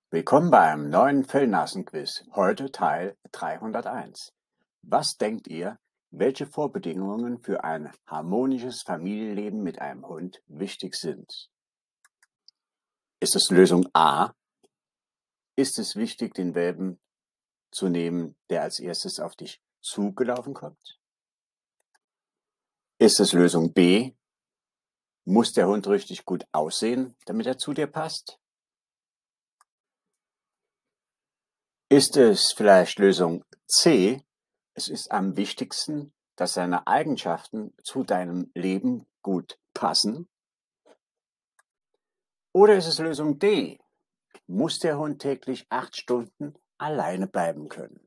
Willkommen beim neuen Fellnasen-Quiz, heute Teil 301. Was denkt ihr, welche Vorbedingungen für ein harmonisches Familienleben mit einem Hund wichtig sind? Ist es Lösung A? Ist es wichtig, den Welpen zu nehmen, der als erstes auf dich zugelaufen kommt? Ist es Lösung B? Muss der Hund richtig gut aussehen, damit er zu dir passt? Ist es vielleicht Lösung C? Es ist am wichtigsten, dass seine Eigenschaften zu deinem Leben gut passen? Oder ist es Lösung D? Muss der Hund täglich 8 Stunden alleine bleiben können?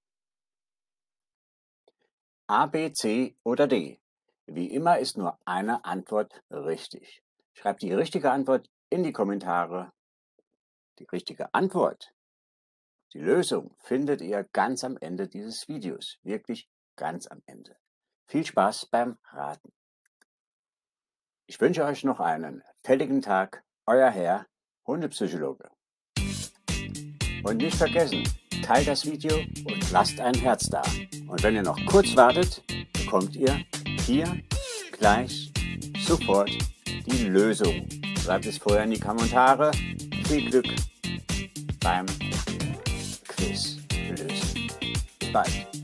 A, B, C oder D? Wie immer ist nur eine Antwort richtig. Schreibt die richtige Antwort in die Kommentare. Die richtige Antwort, die Lösung, findet ihr ganz am Ende dieses Videos. Wirklich ganz am Ende. Viel Spaß beim Raten. Ich wünsche euch noch einen fälligen Tag. Euer Herr Hundepsychologe. Und nicht vergessen, teilt das Video und lasst ein Herz da. Und wenn ihr noch kurz wartet, bekommt ihr hier gleich sofort die Lösung. Schreibt es vorher in die Kommentare. Viel Glück beim Quiz lösen. Bis bald.